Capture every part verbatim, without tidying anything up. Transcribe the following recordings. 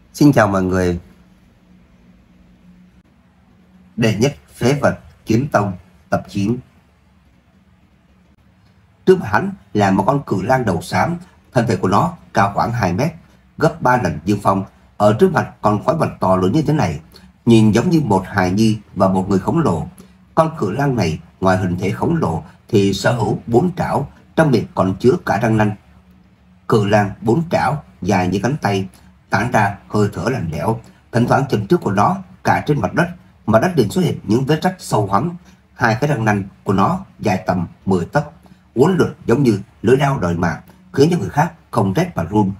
Xin chào mọi người. Đệ nhất phế vật kiếm tông tập chín. Trước mặt hắn là một con cự lang đầu xám, thân thể của nó cao khoảng hai mét, gấp ba lần Dương Phong. Ở trước mặt con quái vật to lớn như thế này, nhìn giống như một hài nhi và một người khổng lồ. Con cự lang này ngoài hình thể khổng lồ thì sở hữu bốn trảo, trong miệng còn chứa cả răng nanh. Cự lang bốn trảo dài như cánh tay, tản ra hơi thở lạnh lẽo. Thỉnh thoảng chân trước của nó cạ trên mặt đất, mặt đất liền xuất hiện những vết rách sâu hoắm. Hai cái răng nanh của nó dài tầm mười tấc, uốn lượn giống như lưỡi dao đòi mạng, khiến cho người khác không rét mà run.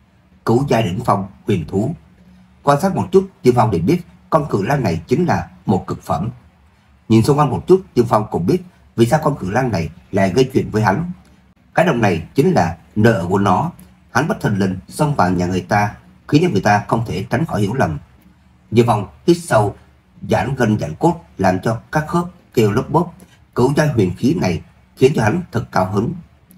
Cửu giai đỉnh phong huyền thú. Quan sát một chút, Dương Phong liền biết con cự lang này chính là một cực phẩm. Nhìn xung quanh một chút, Dương Phong cũng biết vì sao con cự lang này lại gây chuyện với hắn. Cái đồng này chính là nơi ở của nó. Hắn bất thình lình xông vào nhà người ta, khiến cho người ta không thể tránh khỏi hiểu lầm. Dương Phong hít sâu, giãn gân giãn cốt, làm cho các khớp kêu lốp bốp. Cửu giai huyền khí này khiến cho hắn thật cao hứng.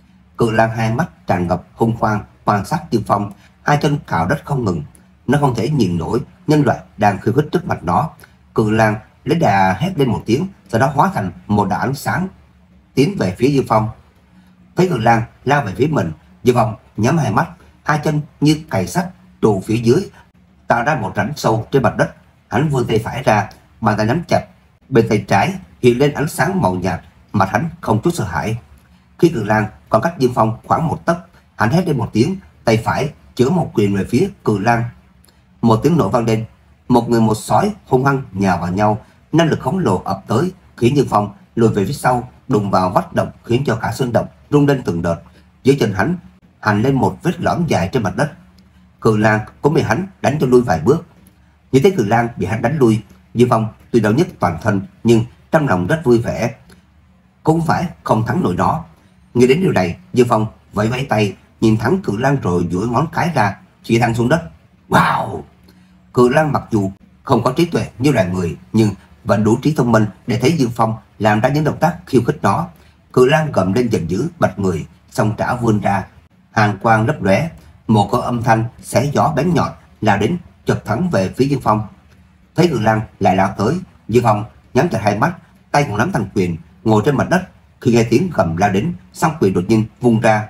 Cự lang hai mắt tràn ngập hung quang quan sát Dương Phong, hai chân cào đất không ngừng. Nó không thể nhìn nổi nhân loại đang khiêu khích trước mặt nó. Cự lang lấy đà hét lên một tiếng, sau đó hóa thành một đạo ánh sáng tiến về phía Dương Phong. Thấy cự lang lao về phía mình, Dương Phong nhắm hai mắt, hai chân như cày sắt trù phía dưới, tạo ra một rãnh sâu trên mặt đất. Hắn vươn tay phải ra, bàn tay nắm chặt, bên tay trái hiện lên ánh sáng màu nhạt, mặt hắn không chút sợ hãi. Khi cự lang còn cách Dương Phong khoảng một tấc, hắn hét lên một tiếng, tay phải chữa một quyền về phía cự lang. Một tiếng nổ vang lên, một người một sói hung hăng nhào vào nhau, năng lực khổng lồ ập tới, khiến Dương Phong lùi về phía sau, đụng vào vách động, khiến cho cả sơn động rung lên từng đợt. Dưới chân hắn hành lên một vết lõm dài trên mặt đất. Cự lang cũng bị hắn đánh cho lui vài bước. Như thấy cự lang bị hắn đánh lui, Dương Phong tuy đau nhất toàn thân nhưng trong lòng rất vui vẻ. Cũng phải không thắng nổi nó. Nghĩ đến điều này, Dương Phong vẫy vẫy tay, nhìn thẳng cự lang rồi duỗi ngón cái ra, chỉ thẳng xuống đất. Wow! Cự lang mặc dù không có trí tuệ như loài người, nhưng vẫn đủ trí thông minh để thấy Dương Phong làm ra những động tác khiêu khích nó. Cự lang gầm lên giận dữ, bật người, song trảo vươn ra, hàn quang lấp lóe, một có âm thanh xé gió bén nhọn lao đến chật thẳng về phía Dương Phong. Thấy cự lang lại lao tới, Dương Phong nhắm chặt hai mắt, tay cũng nắm thành quyền, ngồi trên mặt đất. Khi nghe tiếng gầm lao đến, song quyền đột nhiên vung ra,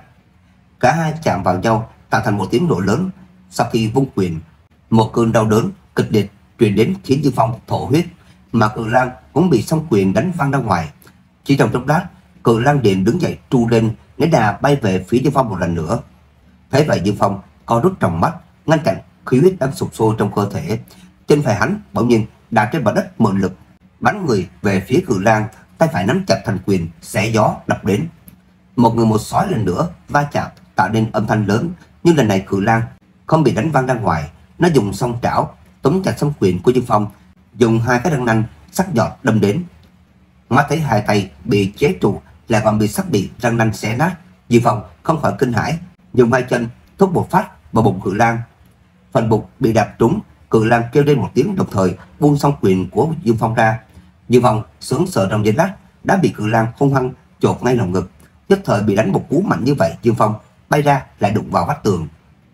cả hai chạm vào nhau tạo thành một tiếng nổ lớn. Sau khi vung quyền, một cơn đau đớn kịch liệt truyền đến khiến Dương Phong thổ huyết, mà cự lang cũng bị song quyền đánh văng ra ngoài. Chỉ trong chốc lát, cự lang liền đứng dậy tru lên, lấy đà bay về phía Dương Phong một lần nữa. Thấy vậy, Dương Phong co rút trong mắt, ngăn chặn khí huyết đang sụp sôi trong cơ thể. Chân phải hắn bỗng nhiên đạp trên mặt đất mượn lực, bắn người về phía cự lang, tay phải nắm chặt thành quyền, xé gió đập đến. Một người một sói lần nữa va chạm tạo nên âm thanh lớn, nhưng lần này cự lang không bị đánh văng ra ngoài. Nó dùng song trảo túm chặt song quyền của Dương Phong, dùng hai cái răng nanh sắc nhọn đâm đến. Mắt thấy hai tay bị chế trụ, lại còn bị sắc bị răng nanh xé nát, Dương Phong không khỏi kinh hãi, dùng hai chân thúc một phát vào bụng cự lang. Phần bụng bị đạp trúng, cự lang kêu lên một tiếng, đồng thời buông song quyền của Dương Phong ra. Dương Phong sững sờ trong giây lát, đã bị cự lang hung hăng chộp ngay lồng ngực. Nhất thời bị đánh một cú mạnh như vậy, Dương Phong bay ra lại đụng vào vách tường.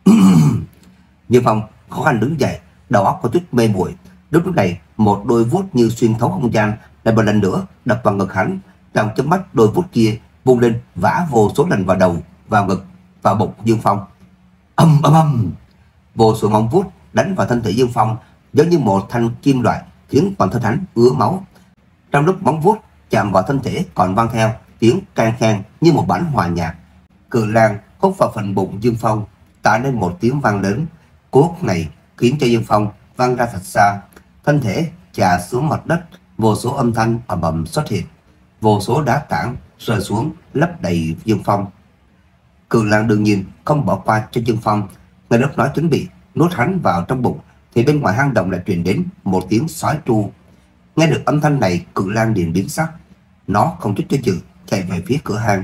Dương Phong khó khăn đứng dậy, đầu óc có chút mê muội. Lúc này một đôi vuốt như xuyên thấu không gian lại một lần nữa đập vào ngực hắn. Trong chớp mắt, đôi vuốt kia vung lên vả vô số lần vào đầu, vào ngực, vào bụng Dương Phong. Âm âm âm, vô số móng vuốt đánh vào thân thể Dương Phong giống như một thanh kim loại, khiến toàn thân hắn ứa máu. Trong lúc móng vuốt chạm vào thân thể, còn vang theo tiếng can khan như một bản hòa nhạc. Cự lang hút vào phần bụng Dương Phong, tạo nên một tiếng vang lớn. Cú hút này khiến cho Dương Phong văng ra thật xa, thân thể chà xuống mặt đất. Vô số âm thanh ầm ầm xuất hiện, vô số đá tảng rơi xuống lấp đầy Dương Phong. Cự lang đương nhiên không bỏ qua cho Dương Phong. Ngay lúc nó chuẩn bị nuốt hắn vào trong bụng, thì bên ngoài hang động lại truyền đến một tiếng sói tru. Nghe được âm thanh này, cự lang liền biến sắc, nó không chút do dự chạy về phía cửa hang.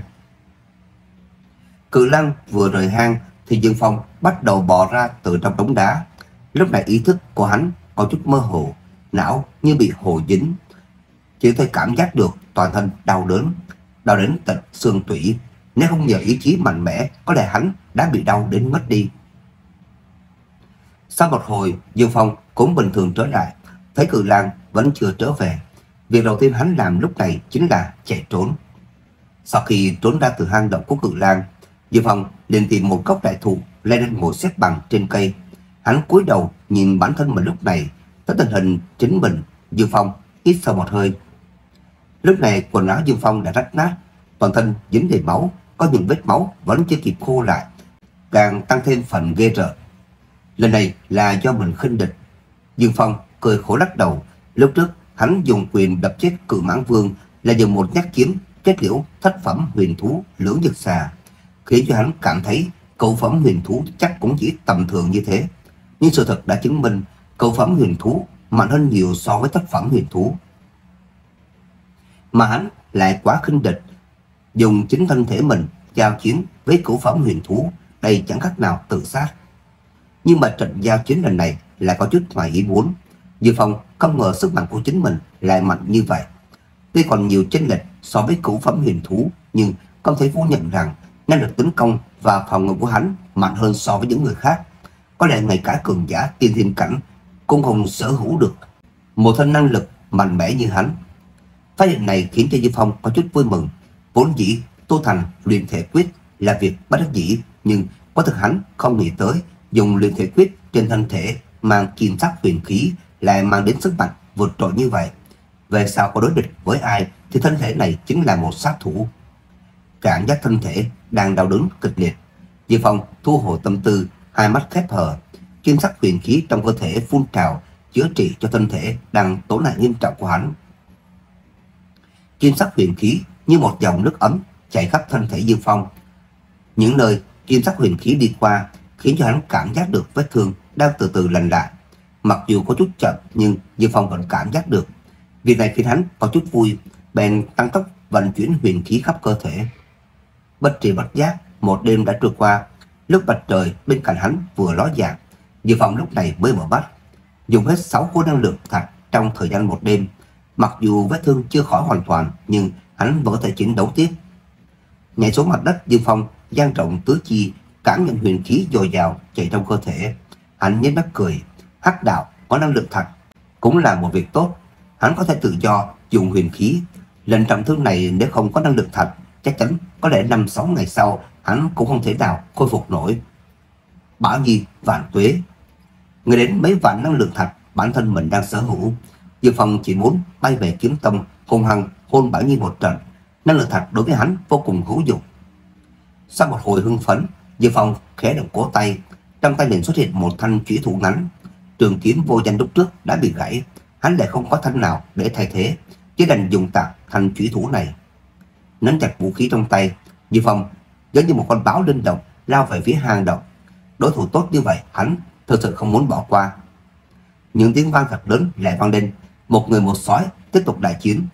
Cự lang vừa rời hang thì Dương Phong bắt đầu bò ra từ trong đống đá. Lúc này ý thức của hắn có chút mơ hồ, não như bị hồ dính, chỉ thấy cảm giác được toàn thân đau đớn, đau đến tận xương tủy. Nếu không nhờ ý chí mạnh mẽ, có lẽ hắn đã bị đau đến mất đi. Sau một hồi, Dương Phong cũng bình thường trở lại, thấy Cự Lang vẫn chưa trở về. Việc đầu tiên hắn làm lúc này chính là chạy trốn. Sau khi trốn ra từ hang động của Cự Lang, Dương Phong liền tìm một gốc đại thụ leo lên ngồi xếp bằng trên cây. Hắn cúi đầu nhìn bản thân mình lúc này, thấy tình hình chính mình. Dương Phong hít sâu một hơi. Lúc này quần áo Dương Phong đã rách nát, toàn thân dính đầy máu, có những vết máu vẫn chưa kịp khô lại, càng tăng thêm phần ghê rợn. Lần này là do mình khinh địch. Dương Phong cười khổ lắc đầu. Lúc trước hắn dùng quyền đập chết Cự Mãng Vương là dùng một nhát kiếm kết liễu thất phẩm huyền thú Lưỡng Nhật Xà, khiến cho hắn cảm thấy cửu phẩm huyền thú chắc cũng chỉ tầm thường như thế. Nhưng sự thật đã chứng minh cửu phẩm huyền thú mạnh hơn nhiều so với thất phẩm huyền thú. Mà hắn lại quá khinh địch, dùng chính thân thể mình giao chiến với cửu phẩm huyền thú, đây chẳng khác nào tự sát. Nhưng mà trận giao chiến lần này lại có chút ngoài ý muốn. Dương Phong không ngờ sức mạnh của chính mình lại mạnh như vậy. Tuy còn nhiều chênh lệch so với cửu phẩm huyền thú, nhưng không thể phủ nhận rằng năng lực tấn công và phòng ngự của hắn mạnh hơn so với những người khác. Có lẽ ngay cả cường giả tiên thiên cảnh cũng không sở hữu được một thân năng lực mạnh mẽ như hắn. Phát hiện này khiến cho Dương Phong có chút vui mừng. Vốn dĩ tu thành luyện thể quyết là việc bất đắc dĩ, nhưng có thực hắn không nghĩ tới dùng luyện thể quyết trên thân thể mang kim sắc huyền khí lại mang đến sức mạnh vượt trội như vậy. Về sau có đối địch với ai thì thân thể này chính là một sát thủ. Cảm giác thân thể đang đau đớn kịch liệt, Dương Phong thu hồi tâm tư, hai mắt khép hờ. Kim sắc huyền khí trong cơ thể phun trào, chữa trị cho thân thể đang tổn hại nghiêm trọng của hắn. Kim sắc huyền khí như một dòng nước ấm chảy khắp thân thể Dương Phong. Những nơi kim sắc huyền khí đi qua khiến cho hắn cảm giác được vết thương đang từ từ lành lại. Mặc dù có chút chậm nhưng Dương Phong vẫn cảm giác được. Việc này khiến hắn có chút vui, bèn tăng tốc vận chuyển huyền khí khắp cơ thể. Bất tri bất giác, một đêm đã trôi qua. Lúc mặt trời bên cạnh hắn vừa ló dạng, Dương Phong lúc này mới mở mắt. Dùng hết sáu khối năng lượng thạch trong thời gian một đêm. Mặc dù vết thương chưa khỏi hoàn toàn, nhưng hắn vẫn có thể chiến đấu tiếp. Nhảy xuống mặt đất, Dương Phong dang rộng tứ chi, cảm nhận huyền khí dồi dào chạy trong cơ thể. Hắn nhếch mép cười. Hắc đạo có năng lượng thạch cũng là một việc tốt. Hắn có thể tự do dùng huyền khí. Lần trọng thương này nếu không có năng lượng thạch, chắc chắn có lẽ năm sáu ngày sau hắn cũng không thể nào khôi phục nổi. Bảo Nhi vạn tuế. Người đến mấy vạn năng lượng thạch bản thân mình đang sở hữu, Dương Phong chỉ muốn bay về kiếm tông hung hăng hôn Bảo Nhi một trận. Năng lượng thạch đối với hắn vô cùng hữu dụng. Sau một hồi hưng phấn, Dương Phong khẽ động cổ tay, trong tay liền xuất hiện một thanh chủy thủ ngắn. Trường kiếm vô danh lúc trước đã bị gãy, hắn lại không có thanh nào để thay thế, chỉ đành dùng tạm thanh chủy thủ này. Nắm chặt vũ khí trong tay, Dương Phong giống như một con báo linh động lao về phía hang động. Đối thủ tốt như vậy hắn thực sự không muốn bỏ qua. Những tiếng vang thật lớn lại vang lên, một người một sói tiếp tục đại chiến.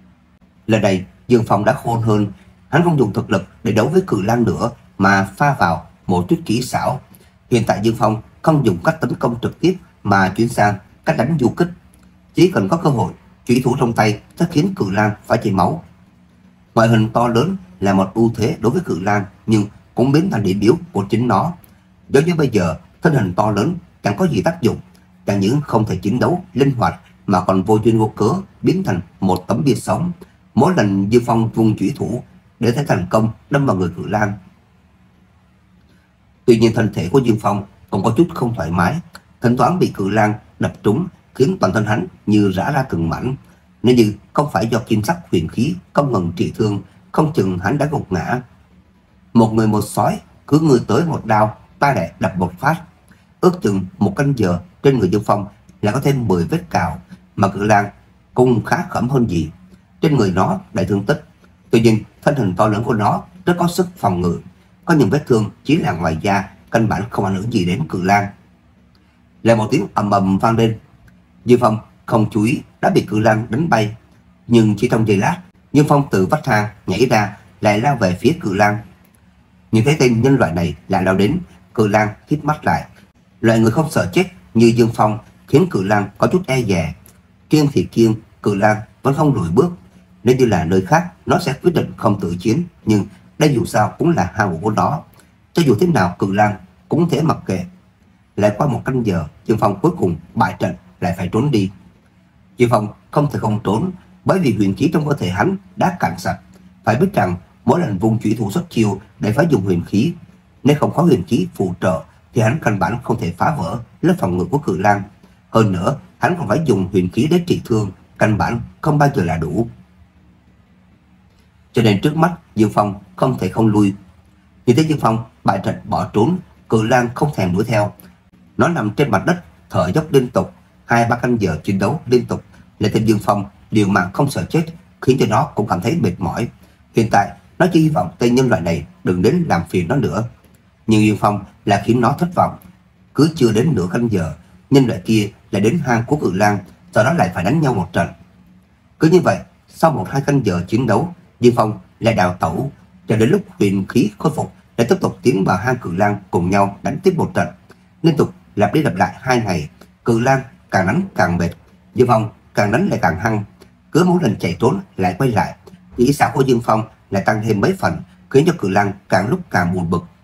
Lần này Dương Phong đã khôn hơn, hắn không dùng thực lực để đấu với Cự Lang nữa mà pha vào một chút kỹ xảo. Hiện tại Dương Phong không dùng cách tấn công trực tiếp mà chuyển sang cách đánh du kích. Chỉ cần có cơ hội, chủy thủ trong tay sẽ khiến Cự Lang phải chảy máu. Ngoại hình to lớn là một ưu thế đối với Cự Lang, nhưng cũng biến thành điểm yếu của chính nó. Giống như bây giờ, thân hình to lớn chẳng có gì tác dụng, chẳng những không thể chiến đấu linh hoạt mà còn vô duyên vô cớ biến thành một tấm bia sống. Mỗi lần Dương Phong vung chủy thủ để thấy thành công đâm vào người Cự Lang. Tuy nhiên thân thể của Dương Phong còn có chút không thoải mái, thỉnh thoảng bị Cự Lang đập trúng khiến toàn thân hắn như rã ra từng mảnh. Nếu như không phải do kim sắc huyền khí không ngừng trị thương, không chừng hắn đã gục ngã. Một người một sói cứ người tới một đao, ta lại đập một phát. Ước chừng một canh giờ trên người Dương Phong là có thêm mười vết cào, mà Cự Lang cũng khá khẩm hơn gì. Trên người nó đại thương tích, tuy nhiên thân hình to lớn của nó rất có sức phòng ngự. Có những vết thương chỉ là ngoài da, căn bản không ảnh hưởng gì đến Cự Lang. Lại một tiếng ầm ầm vang lên, Dương Phong không chú ý đã bị Cự Lang đánh bay. Nhưng chỉ trong giây lát, Dương Phong từ vách hang nhảy ra, lại lao về phía Cự Lang. Nhìn thấy tên nhân loại này lại lao đến, Cự Lang hít mắt lại. Loại người không sợ chết như Dương Phong khiến Cự Lang có chút e dè. Kiêng thì kiêng, Cự Lang vẫn không lùi bước. Nếu như là nơi khác, nó sẽ quyết định không tự chiến, nhưng đây dù sao cũng là hang ổ của nó. Cho dù thế nào Cự Lang cũng thể mặc kệ. Lại qua một canh giờ, Dương Phong cuối cùng bại trận, lại phải trốn đi. Dương Phong không thể không trốn, bởi vì huyền khí trong cơ thể hắn đã cạn sạch. Phải biết rằng mỗi lần vung chủy thủ xuất chiêu đều phải dùng huyền khí. Nếu không có huyền khí phụ trợ thì hắn căn bản không thể phá vỡ lớp phòng ngự của Cự Lang. Hơn nữa, hắn còn phải dùng huyền khí để trị thương, căn bản không bao giờ là đủ. Cho nên trước mắt Dương Phong không thể không lui. Nhìn thấy Dương Phong bại trận bỏ trốn, Cự Lang không thèm đuổi theo. Nó nằm trên mặt đất thở dốc liên tục, hai ba canh giờ chiến đấu liên tục, lại thêm Dương Phong liều mạng không sợ chết, khiến cho nó cũng cảm thấy mệt mỏi. Hiện tại nó chỉ hy vọng tên nhân loại này đừng đến làm phiền nó nữa. Nhưng Dương Phong là khiến nó thất vọng. Cứ chưa đến nửa canh giờ, nhân loại kia lại đến hang của Cự Lang, sau đó lại phải đánh nhau một trận. Cứ như vậy, sau một hai canh giờ chiến đấu, Dương Phong lại đào tẩu, cho đến lúc huyền khí khôi phục để tiếp tục tiến vào hang Cự Lang cùng nhau đánh tiếp một trận. Liên tục lặp đi lặp lại hai ngày, Cự Lang càng đánh càng mệt, Dương Phong càng đánh lại càng hăng. Cứ mỗi lần chạy trốn lại quay lại, kỹ xảo của Dương Phong lại tăng thêm mấy phần, khiến cho Cự Lang càng lúc càng buồn bực.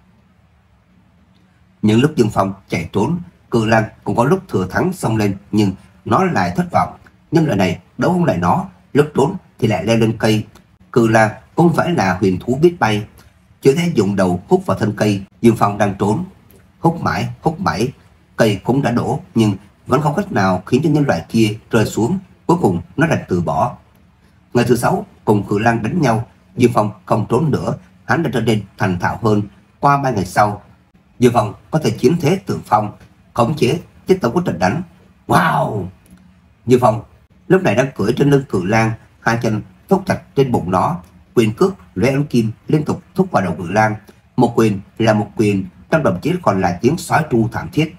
Những lúc Dương Phong chạy trốn, Cự Lang cũng có lúc thừa thắng xông lên, nhưng nó lại thất vọng. Nhưng loại này đấu không lại nó, lúc trốn thì lại leo lên cây. Cự Lang cũng phải là huyền thú biết bay, chưa thể dùng đầu hút vào thân cây. Dương Phong đang trốn, hút mãi hút mãi, cây cũng đã đổ nhưng vẫn không cách nào khiến cho nhân loại kia rơi xuống. Cuối cùng nó đành từ bỏ. Ngày thứ sáu cùng Cự Lang đánh nhau, Dương Phong không trốn nữa, hắn đã trở nên thành thạo hơn. Qua ba ngày sau, Dương Phong có thể chiếm thế thượng phong, khống chế tiết tấu của trận đánh. Wow! Dương Phong lúc này đang cưỡi trên lưng Cự Lang, hai chân thúc chặt trên bụng nó, quyền cước lóe ánh kim liên tục thúc vào đầu Cự Lang. Một quyền là một quyền, trong đồng chí còn lại tiếng sói tru thảm thiết.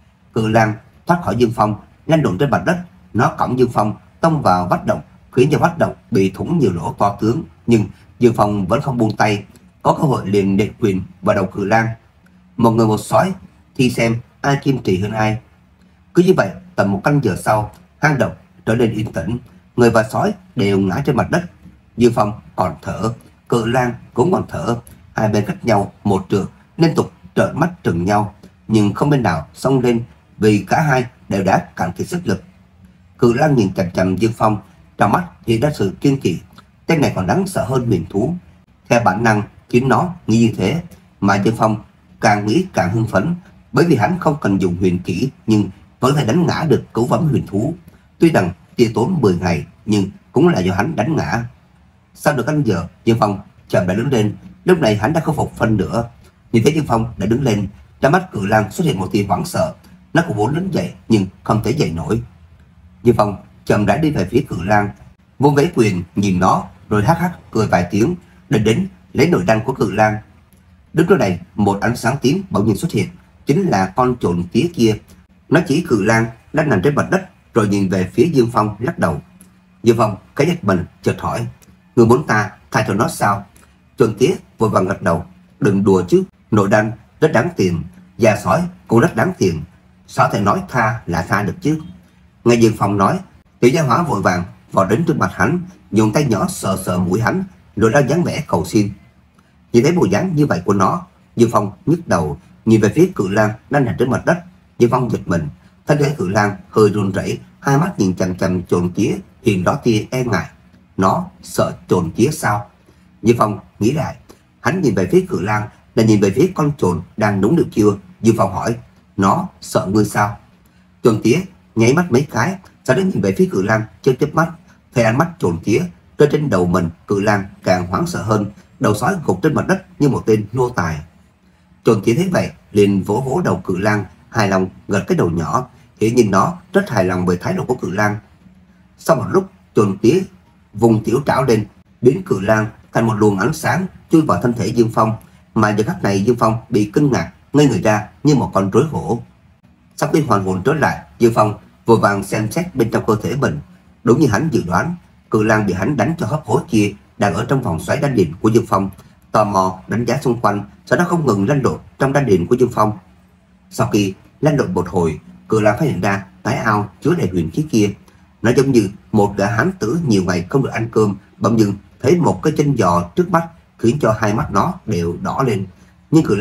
Cự Lang thoát khỏi Dương Phong, lăn lộn trên mặt đất, nó cõng Dương Phong tông vào vách động, khiến cho vách động bị thủng nhiều lỗ to tướng. Nhưng Dương Phong vẫn không buông tay, có cơ hội liền nện quyền vào đầu Cự Lang. Một người một sói, thì xem ai kiên trì hơn ai. Cứ như vậy, tầm một canh giờ sau, hang động trở nên yên tĩnh, người và sói đều ngã trên mặt đất. Dương Phong còn thở, Cự Lang cũng còn thở, hai bên cách nhau một trượng, liên tục trợn mắt trừng nhau, nhưng không bên nào xông lên, vì cả hai đều đã cạn kiệt sức lực. Cự Lang nhìn chằm chằm Dương Phong, trong mắt hiện ra sự kiên kỵ. Tên này còn đáng sợ hơn huyền thú. Theo bản năng khiến nó nghĩ như thế, mà Dương Phong càng nghĩ càng hưng phấn, bởi vì hắn không cần dùng huyền kỹ nhưng vẫn thể đánh ngã được cửu phẩm huyền thú. Tuy rằng tiêu tốn mười ngày nhưng cũng là do hắn đánh ngã. Sau được canh giờ, Dương Phong chậm đã đứng lên. Lúc này hắn đã khôi phục phân nửa. Nhìn thấy Dương Phong đã đứng lên, trong mắt Cự Lang xuất hiện một tia hoảng sợ. Nó cũng muốn đứng dậy nhưng không thể dậy nổi. Dương Phong chậm rãi đi về phía Cự Lang, vung vẫy quyền nhìn nó, rồi hắc hắc cười vài tiếng, định đến lấy nội đan của Cự Lang. Đứng lúc này, một ánh sáng tím bỗng nhiên xuất hiện, chính là con trồn tía kia. Nó chỉ Cự Lang đang nằm trên mặt đất, rồi nhìn về phía Dương Phong lắc đầu. Dương Phong cái giật mình, chợt hỏi: "Người muốn ta tha cho nó sao?" Trồn tía vội vàng gật đầu: "Đừng đùa chứ, nội đan rất đáng tiền, già sói cũng rất đáng tiền, sao thể nói tha là tha được chứ?" Nghe Dương Phong nói, tiểu gia hỏa vội vàng vọt đến trước mặt hắn, dùng tay nhỏ sờ sờ mũi hắn, rồi ra dáng vẻ cầu xin. Nhìn thấy bộ dáng như vậy của nó, Dương Phong nhức đầu, nhìn về phía Cự Lang đang nằm trên mặt đất. Dương Phong giật mình, thân thể Cự Lang hơi run rẩy, hai mắt nhìn chằm chằm trồn tía, hiện rõ tia e ngại. Nó sợ trồn tía sao? Dương Phong nghĩ lại, hắn nhìn về phía Cự Lang là nhìn về phía con trồn đang nũng nịu chưa. Dương Phong hỏi: "Nó sợ ngươi sao?" Trồn tía nháy mắt mấy cái, sau đó nhìn về phía Cự Lang chớp chớp mắt. Thấy ánh mắt trồn tía rơi trên đầu mình, Cự Lang càng hoảng sợ hơn, đầu sói gục trên mặt đất như một tên nô tài. Trồn tía thấy vậy liền vỗ vỗ đầu Cự Lang, hài lòng gật cái đầu nhỏ, hiển nhiên nó rất hài lòng về thái độ của Cự Lang. Sau một lúc, trồn tía vùng tiểu trảo lên, biến Cự Lang thành một luồng ánh sáng chui vào thân thể Dương Phong, mà giờ khắc này Dương Phong bị kinh ngạc ngây người ra như một con rối gỗ. Sau khi hoàn hồn trở lại, Dương Phong vội vàng xem xét bên trong cơ thể mình. Đúng như hắn dự đoán, Cự Lang bị hắn đánh cho hấp hối kia đang ở trong vòng xoáy đan điền của Dương Phong, tò mò đánh giá xung quanh, sau đó không ngừng lăn lộn trong đan điền của Dương Phong. Sau khi lăn lộn một hồi, Cự Lang phát hiện ra cái ao chứa đầy huyền khí kia, nó giống như một gã hán tử nhiều ngày không được ăn cơm, bỗng dưng thấy một cái chân giò trước mắt, khiến cho hai mắt nó đều đỏ lên. Nhưng Cự Lang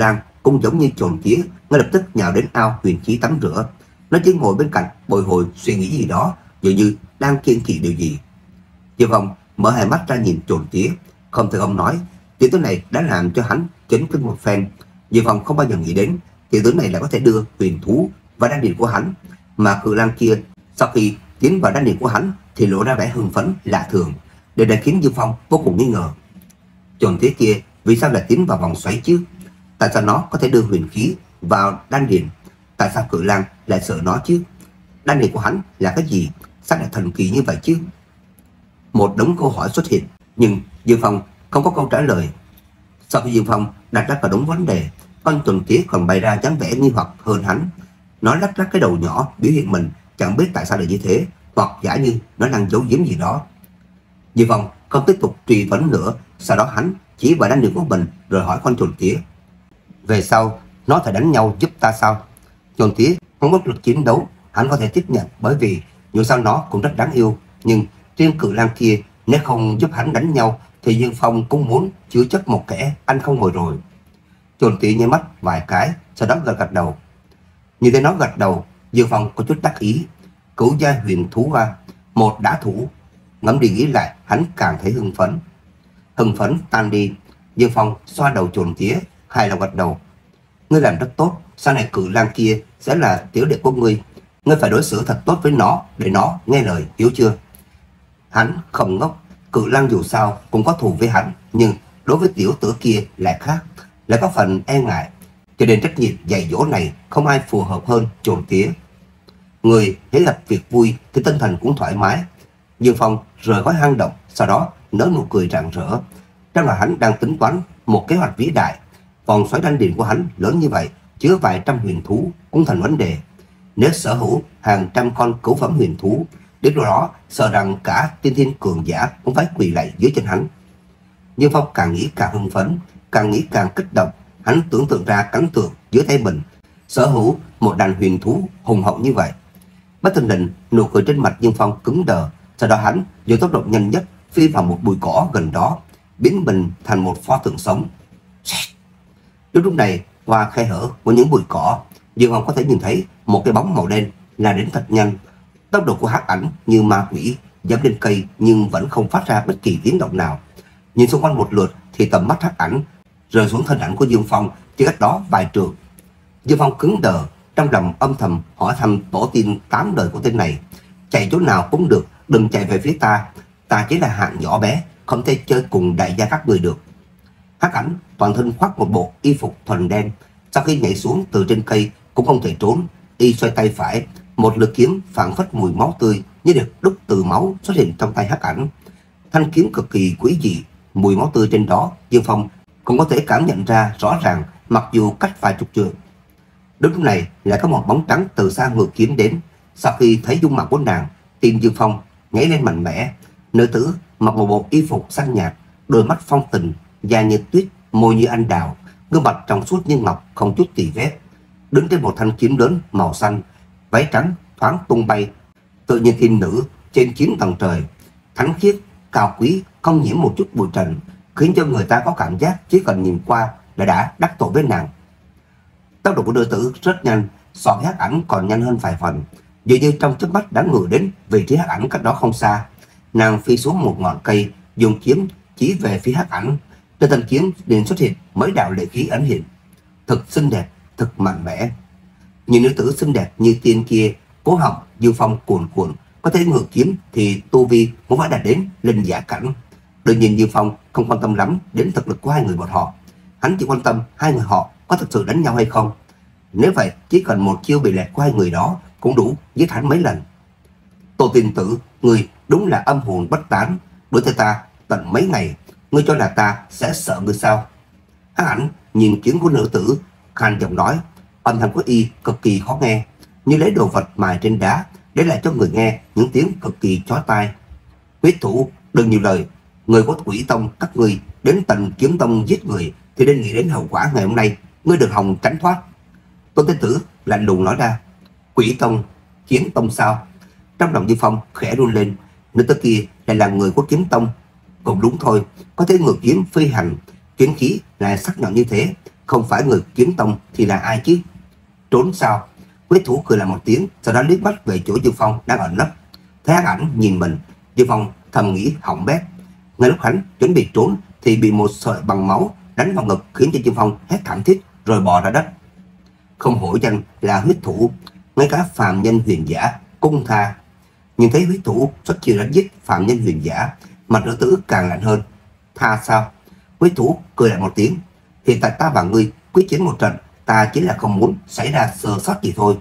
cũng giống như chồn tía, ngay lập tức nhào đến ao huyền khí tắm rửa. Nó chỉ ngồi bên cạnh bồi hồi suy nghĩ gì đó, dường như đang kiên trì điều gì. Dương Phong mở hai mắt ra nhìn chồn tía, không thể không nói, tiểu tử này đã làm cho hắn chấn kinh một phen. Dương Phong không bao giờ nghĩ đến tiểu tử này lại có thể đưa huyền thú và đan điền của hắn, mà cự lang kia sau khi tiến vào đan điền của hắn thì lộ ra vẻ hưng phấn lạ thường, điều này khiến Dương Phong vô cùng nghi ngờ. Chồn tía kia vì sao lại tiến vào vòng xoáy chứ? Tại sao nó có thể đưa huyền khí vào đan điền? Tại sao cự lang lại sợ nó chứ? Đan điền của hắn là cái gì? Sao lại thần kỳ như vậy chứ? Một đống câu hỏi xuất hiện, nhưng Dương Phong không có câu trả lời. Sau khi Dương Phong đặt ra cả đống vấn đề, con chồn tía còn bày ra dáng vẻ nghi hoặc hơn hắn. Nó lắc lắc cái đầu nhỏ, biểu hiện mình chẳng biết tại sao lại như thế, hoặc giả như nó đang giấu giếm gì đó. Dương Phong không tiếp tục truy vấn nữa. Sau đó hắn chỉ vào đan điền của mình rồi hỏi con chồn tía: về sau nó thể đánh nhau giúp ta sao? Chồn tía không có lực chiến đấu, hắn có thể tiếp nhận, bởi vì dù sao nó cũng rất đáng yêu. Nhưng riêng cự lang kia nếu không giúp hắn đánh nhau thì Dương Phong cũng muốn chứa chấp một kẻ ăn không ngồi rồi. Chồn tía nháy mắt vài cái, sau đó gật gật đầu. Như thế nó gật đầu, Dương Phong có chút đắc ý. Cửu gia huyền thú à, một đả thủ. Ngẫm đi nghĩ lại, hắn càng thấy hưng phấn. Hưng phấn tan đi, Dương Phong xoa đầu chồn tía, hài lòng gật đầu. Ngươi làm rất tốt, sau này cự lang kia sẽ là tiểu đệ của ngươi. Ngươi phải đối xử thật tốt với nó để nó nghe lời, hiểu chưa? Hắn không ngốc, cự lang dù sao cũng có thù với hắn, nhưng đối với tiểu tử kia lại khác, lại có phần e ngại. Cho nên trách nhiệm dạy dỗ này không ai phù hợp hơn chồn tía. Người hãy gặp việc vui thì tinh thần cũng thoải mái. Dương Phong rời khỏi hang động, sau đó nở nụ cười rạng rỡ. Trong là hắn đang tính toán một kế hoạch vĩ đại. Vòng xoáy đan điền của hắn lớn như vậy, chứa vài trăm huyền thú cũng thành vấn đề. Nếu sở hữu hàng trăm con cửu phẩm huyền thú, đến lúc đó sợ rằng cả tiên thiên cường giả cũng phải quỳ lạy dưới chân hắn. Dương Phong càng nghĩ càng hưng phấn, càng nghĩ càng kích động. Hắn tưởng tượng ra cảnh tượng dưới tay mình sở hữu một đàn huyền thú hùng hậu như vậy. Bất thình lình, nụ cười trên mặt Dương Phong cứng đờ. Sau đó hắn dùng tốc độ nhanh nhất phi vào một bụi cỏ gần đó, biến mình thành một pho tượng sống. Lúc lúc này, qua khe hở của những bụi cỏ, Dương Phong có thể nhìn thấy một cái bóng màu đen là đến thật nhanh. Tốc độ của hắc ảnh như ma quỷ, dẫm lên cây nhưng vẫn không phát ra bất kỳ tiếng động nào. Nhìn xung quanh một lượt thì tầm mắt hắc ảnh rơi xuống thân ảnh của Dương Phong chỉ cách đó vài trượng. Dương Phong cứng đờ, trong lòng âm thầm hỏi thăm tổ tiên tám đời của tên này: chạy chỗ nào cũng được, đừng chạy về phía ta, ta chỉ là hạng nhỏ bé, không thể chơi cùng đại gia các người được. Hắc ảnh toàn thân khoác một bộ y phục thuần đen, sau khi nhảy xuống từ trên cây cũng không thể trốn. Y xoay tay phải, một lưỡi kiếm phảng phất mùi máu tươi như được đúc từ máu xuất hiện trong tay hắc ảnh. Thanh kiếm cực kỳ quý dị, mùi máu tươi trên đó Dương Phong cũng có thể cảm nhận ra rõ ràng, mặc dù cách vài chục trượng. Đúng lúc này lại có một bóng trắng từ xa ngược kiếm đến. Sau khi thấy dung mạo của nàng, tim Dương Phong nhảy lên mạnh mẽ. Nữ tử mặc một bộ y phục xanh nhạt, đôi mắt phong tình, da như tuyết, môi như anh đào, gương mặt trong suốt như ngọc, không chút tì vết, đứng trên một thanh kiếm lớn màu xanh, váy trắng thoáng tung bay, tự nhiên thiên nữ trên chín tầng trời, thánh khiết, cao quý, không nhiễm một chút bụi trần, khiến cho người ta có cảm giác chỉ cần nhìn qua là đã đắc tội với nàng. Tốc độ của nữ tử rất nhanh, so với hắc ảnh còn nhanh hơn vài phần. Dường như trong chớp mắt đã ngự đến vị trí hắc ảnh cách đó không xa. Nàng phi xuống một ngọn cây, dùng kiếm chỉ về phía hắc ảnh. Trên thanh kiếm liền xuất hiện mấy đạo lệ khí ẩn hiện, thật xinh đẹp, thật mạnh mẽ. Nhìn nữ tử xinh đẹp như tiên kia, cố họng Dương Phong cuồn cuộn, có thể ngự kiếm thì tu vi cũng phải đạt đến linh giả cảnh. Đương nhiên Dương Phong không quan tâm lắm đến thực lực của hai người bọn họ, hắn chỉ quan tâm hai người họ có thực sự đánh nhau hay không. Nếu vậy, chỉ cần một chiêu bị lẹt của hai người đó cũng đủ giết hắn mấy lần. Tô Tiên Tử, người đúng là âm hồn bất tán, đuổi theo ta tận mấy ngày, ngươi cho là ta sẽ sợ ngươi sao? Hắc ảnh nhìn kiếm của nữ tử, khan giọng nói, âm thanh của y cực kỳ khó nghe, như lấy đồ vật mài trên đá để lại cho người nghe những tiếng cực kỳ chói tai. Huyết thủ, đừng nhiều lời, người của Quỷ Tông các ngươi đến tận Kiếm Tông giết người thì nên nghĩ đến hậu quả ngày hôm nay, ngươi đừng hòng tránh thoát. Tô Tiên Tử lạnh lùng nói ra. Quỷ Tông, Kiếm Tông sao? Trong lòng Dương Phong khẽ run lên, nữ tử kia lại là người của Kiếm Tông. Cũng đúng thôi, có thể ngự kiếm phi hành, kiếm khí lại sắc nhọn như thế, Không phải người kiếm tông thì là ai chứ? Trốn sao? Huyết thủ cười lại một tiếng, sau đó liếc mắt về chỗ Dương Phong đang ẩn nấp. Thấy hắc ảnh nhìn mình, Dương Phong thầm nghĩ hỏng bét. Ngay lúc hắn chuẩn bị trốn thì bị một sợi bằng máu đánh vào ngực, khiến cho Dương Phong hét thảm thiết rồi bò ra đất. Không hổ danh là huyết thủ, ngay cả phàm nhân huyền giả cung tha. Nhưng thấy huyết thủ xuất chiêu đánh giết phàm nhân huyền giả, mặt nữ tử càng lạnh hơn. Tha sao? Huyết thủ cười lại một tiếng. Hiện tại ta và ngươi quyết chiến một trận, ta chính là không muốn xảy ra sơ sót gì thôi.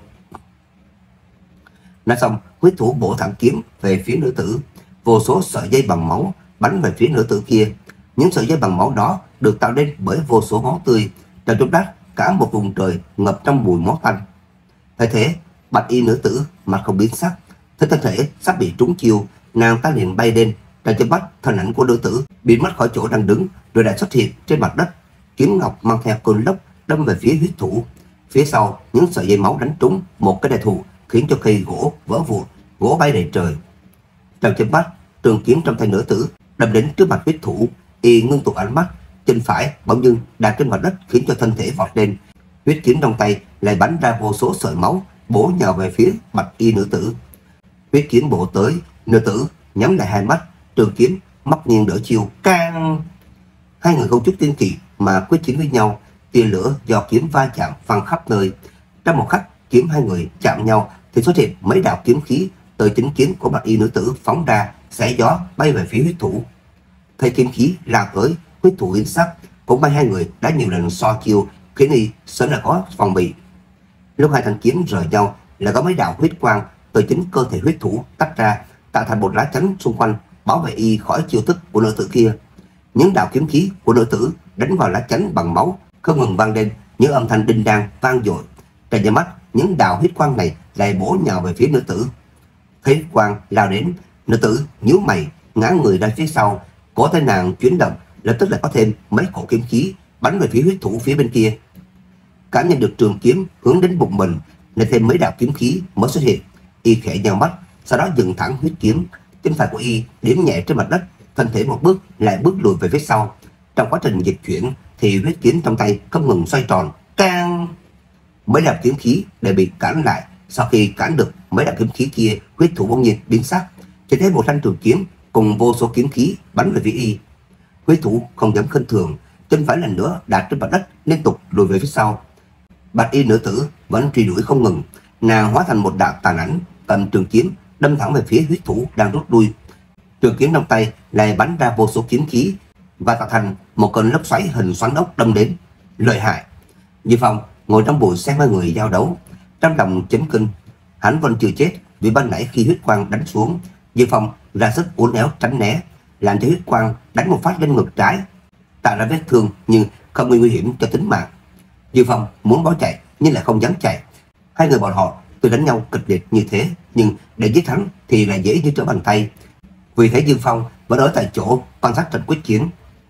Nói xong, huyết thủ bổ thẳng kiếm về phía nữ tử. Vô số sợi dây bằng máu bắn về phía nữ tử kia. Những sợi dây bằng máu đó được tạo nên bởi vô số máu tươi. Trong chốc lát, cả một vùng trời ngập trong mùi máu tanh. Thấy thế, bạch y nữ tử mặt không biến sắc, thấy thân thể sắp bị trúng chiêu, nàng ta liền bay lên. Trong chớp mắt, thân ảnh của nữ tử biến mất khỏi chỗ đang đứng, rồi đã xuất hiện trên mặt đất. Kiếm ngọc mang theo cơn lốc đâm về phía huyết thủ. Phía sau, những sợi dây máu đánh trúng một cái đại thụ, khiến cho cây gỗ vỡ vụn, gỗ bay đầy trời. Trong chớp mắt, trường kiếm trong tay nữ tử đâm đến trước mặt huyết thủ. Y ngưng tụ ánh mắt, chân phải bỗng dưng đạp trên mặt đất, khiến cho thân thể vọt lên. Huyết kiếm trong tay lại bắn ra vô số sợi máu bổ nhào về phía bạch y nữ tử. Huyết kiếm bổ tới, nữ tử nhắm lại hai mắt, trường kiếm móc nghiêng đỡ chiêu, cang. Hai người không chút kiêng kỵ mà quyết chiến với nhau. Tia lửa do kiếm va chạm văng khắp nơi. Trong một khắc kiếm hai người chạm nhau thì xuất hiện mấy đạo kiếm khí từ chính kiếm của bạch y nữ tử phóng ra, xé gió bay về phía huyết thủ. Thấy kiếm khí lao tới, huyết thủ biến sắc. Cũng may hai người đã nhiều lần so chiêu, khiến y sớm đã có phòng bị. Lúc hai thanh kiếm rời nhau là có mấy đạo huyết quang từ chính cơ thể huyết thủ tách ra, tạo thành một lá chắn xung quanh, bảo vệ y khỏi chiêu thức của nữ tử kia. Những đạo kiếm khí của nữ tử đánh vào lá chắn bằng máu không ngừng vang lên những âm thanh đinh đan vang dội. Trong nháy mắt, những đạo huyết quang này lại bổ nhào về phía nữ tử. Thấy huyết quang lao đến, nữ tử nhíu mày ngã người ra phía sau, cổ tay nàng chuyển động, lập tức lại có thêm mấy cổ kiếm khí bắn về phía huyết thủ phía bên kia. Cảm nhận được trường kiếm hướng đến bụng mình, lại thêm mấy đạo kiếm khí mới xuất hiện. Y khẽ nhào mắt, sau đó dừng thẳng huyết kiếm. Chân phải của y điểm nhẹ trên mặt đất, thân thể một bước lại bước lùi về phía sau. Trong quá trình dịch chuyển thì huyết kiếm trong tay không ngừng xoay tròn, cang. Mấy đạo kiếm khí đều bị cản lại. Sau khi cản được mấy đạo kiếm khí kia, huyết thủ bỗng nhiên biến sắc, chỉ thấy một thanh trường kiếm cùng vô số kiếm khí bắn về phía y. Huyết thủ không dám khinh thường, chân phải lần nữa đạp trên mặt đất, liên tục lùi về phía sau. Bạch y nữ tử vẫn truy đuổi không ngừng, nàng hóa thành một đạo tàn ảnh, cầm trường kiếm đâm thẳng về phía huyết thủ đang rút lui. Trường kiếm trong tay lại bắn ra vô số kiếm khí và tạo thành một cơn lốc xoáy hình xoắn ốc đâm đến. Lợi hại! Dương Phong ngồi trong bụi xem hai người giao đấu, trong lòng chấn kinh. Hắn vẫn chưa chết, vì ban nãy khi huyết quang đánh xuống, Dương Phong ra sức uốn éo tránh né, làm cho huyết quang đánh một phát lên ngực trái, tạo ra vết thương nhưng không nguy hiểm cho tính mạng. Dương Phong muốn bỏ chạy nhưng lại không dám chạy. Hai người bọn họ tuy đánh nhau kịch liệt như thế, nhưng để giết hắn thì là dễ như trở bàn tay. Vì thế Dương Phong vẫn ở tại chỗ quan sát trận quyết chiến.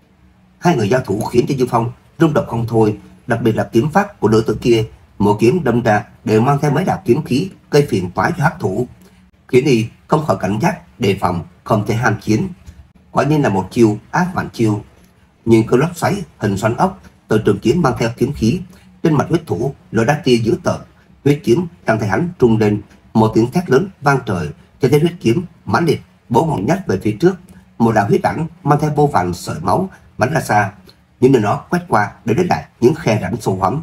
Hai người giao thủ khiến cho Dương Phong rung động không thôi, đặc biệt là kiếm pháp của nữ tử kia, mỗi kiếm đâm ra đều mang theo mấy đạo kiếm khí gây phiền toái cho hắc thủ, khiến y không khỏi cảnh giác đề phòng, không thể ham chiến. Quả nhiên là một chiêu ác vạn chiêu. Nhưng cơn lốc xoáy hình xoắn ốc từ trường kiếm mang theo kiếm khí, trên mặt huyết thủ lộ ra tia dữ tợn. Huyết kiếm đang thấy hắn trung lên, một tiếng thét lớn vang trời, cho thấy huyết kiếm mãnh liệt bổ một nhát về phía trước. Một đạo huyết ảnh mang theo vô vàn sợi máu bắn ra xa, nhưng nơi nó quét qua để để lại những khe rãnh sâu hoắm.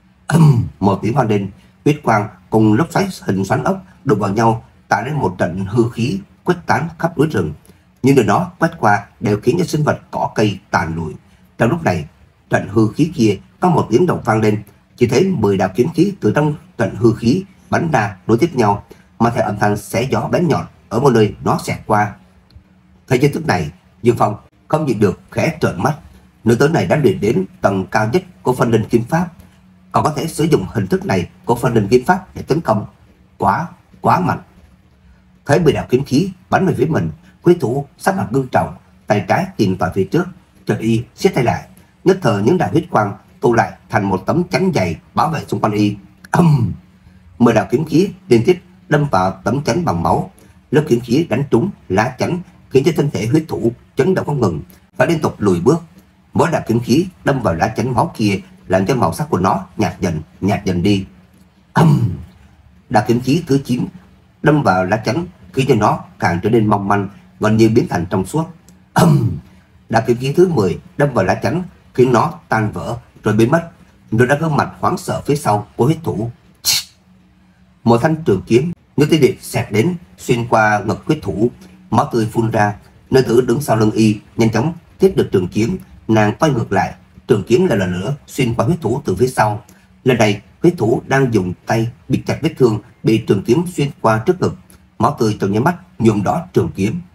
Âm, một tiếng vang lên, huyết quang cùng lốc xoáy hình xoắn ốc đụng vào nhau, tạo nên một trận hư khí khuếch tán khắp núi rừng. Nhưng nơi nó quét qua đều khiến cho sinh vật cỏ cây tàn lụi. Trong lúc này, trận hư khí kia có một tiếng động vang lên, chỉ thấy mười đạo kiếm khí từ trong trận hư khí bắn ra nối tiếp nhau, mà theo âm thanh xé gió bén nhọn ở một nơi nó xẹt qua. Thấy chiêu thức này, Dương Phong không nhịn được khẽ trợn mắt. Nữ tử này đã luyện đến tầng cao nhất của Phân Linh kiếm pháp, còn có thể sử dụng hình thức này của Phân Linh kiếm pháp để tấn công, quá quá mạnh. Thấy mười đạo kiếm khí bắn về phía mình, huyết thủ sắc mặt ngưng trọng, tay trái tìm vào phía trước, chợt y siết tay lại, nhất thời những đạo huyết quang tụ lại thành một tấm chắn dày bảo vệ xung quanh y. Âm, mười đạo kiếm khí liên tiếp đâm vào tấm chắn bằng máu. Lớp kiếm khí đánh trúng lá chắn khiến cho thân thể huyết thủ chấn động không ngừng, phải liên tục lùi bước. Mỗi đạo kiếm khí đâm vào lá chắn máu kia làm cho màu sắc của nó nhạt dần, nhạt dần đi. Âm! Đao kiếm khí thứ chín đâm vào lá chắn khiến cho nó càng trở nên mong manh, gần như biến thành trong suốt. Âm! Đao kiếm khí thứ mười đâm vào lá chắn khiến nó tan vỡ rồi biến mất. Nó đã gương mặt hoảng sợ phía sau của huyết thủ. Một thanh trường kiếm như tia điện xẹt đến, xuyên qua ngực huyết thủ, máu tươi phun ra. Nữ tử đứng sau lưng y nhanh chóng tiếp được trường kiếm, nàng quay ngược lại, trường kiếm lại lần nữa xuyên qua huyết thủ từ phía sau. Lần này huyết thủ đang dùng tay bịt chặt vết thương bị trường kiếm xuyên qua trước ngực, máu tươi trong nháy mắt nhuộm đỏ trường kiếm.